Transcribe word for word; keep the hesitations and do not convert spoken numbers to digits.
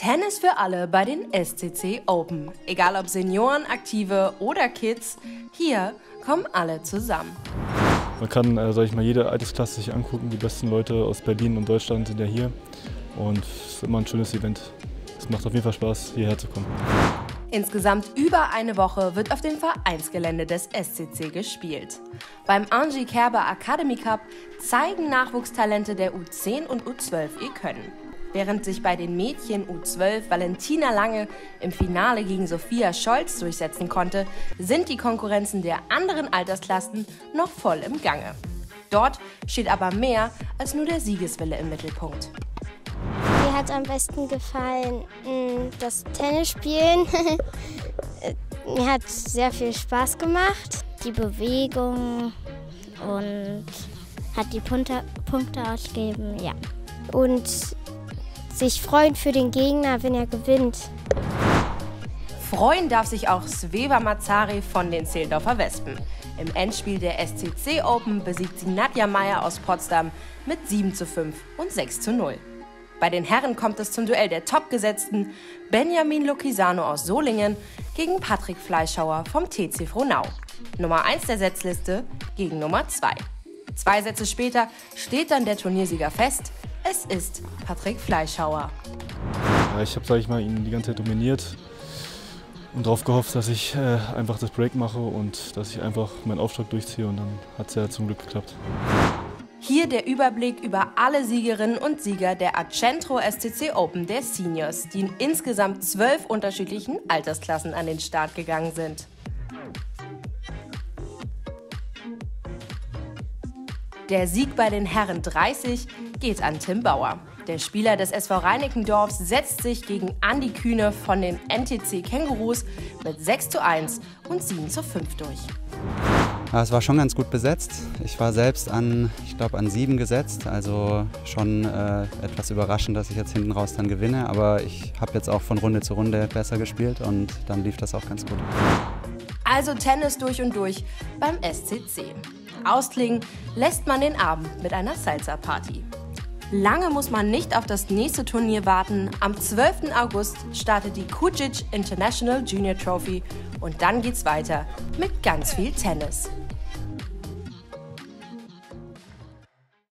Tennis für alle bei den S C C Open. Egal ob Senioren, Aktive oder Kids, hier kommen alle zusammen. Man kann, äh, sag ich mal, jede Altersklasse sich angucken. Die besten Leute aus Berlin und Deutschland sind ja hier. Und es ist immer ein schönes Event. Es macht auf jeden Fall Spaß, hierher zu kommen. Insgesamt über eine Woche wird auf dem Vereinsgelände des S C C gespielt. Beim Angie Kerber Academy Cup zeigen Nachwuchstalente der U zehn und U zwölf ihr Können. Während sich bei den Mädchen U zwölf Valentina Lange im Finale gegen Sophia Scholz durchsetzen konnte, sind die Konkurrenzen der anderen Altersklassen noch voll im Gange. Dort steht aber mehr als nur der Siegeswille im Mittelpunkt. Mir hat am besten gefallen das Tennisspielen. Mir hat sehr viel Spaß gemacht. Die Bewegung und hat die Punkte, Punkte ausgegeben, ja. Und sich freuen für den Gegner, wenn er gewinnt. Freuen darf sich auch Sveva Mazzari von den Zehlendorfer Wespen. Im Endspiel der S C C Open besiegt sie Nadja Meyer aus Potsdam mit sieben zu fünf und sechs zu null. Bei den Herren kommt es zum Duell der Topgesetzten Benjamin Lochisano aus Solingen gegen Patrick Fleischhauer vom T C Frohnau. Nummer eins der Setzliste gegen Nummer zwei. Zwei Sätze später steht dann der Turniersieger fest. Es ist Patrick Fleischhauer. Ja, ich habe, sage ich mal, ihn die ganze Zeit dominiert und darauf gehofft, dass ich äh, einfach das Break mache und dass ich einfach meinen Aufschlag durchziehe, und dann hat es ja zum Glück geklappt. Hier der Überblick über alle Siegerinnen und Sieger der Accentro S C C Open der Seniors, die in insgesamt zwölf unterschiedlichen Altersklassen an den Start gegangen sind. Der Sieg bei den Herren dreißig geht an Tim Bauer. Der Spieler des S V Reinickendorfs setzt sich gegen Andi Kühne von den N T C Kängurus mit sechs zu eins und sieben zu fünf durch. Ja, es war schon ganz gut besetzt. Ich war selbst an, ich glaube, an sieben gesetzt, also schon äh, etwas überraschend, dass ich jetzt hinten raus dann gewinne. Aber ich habe jetzt auch von Runde zu Runde besser gespielt und dann lief das auch ganz gut. Also Tennis durch und durch beim S C C. Ausklingen lässt man den Abend mit einer Salsa-Party. Lange muss man nicht auf das nächste Turnier warten. Am zwölften August startet die Kujic International Junior Trophy und dann geht's weiter mit ganz viel Tennis.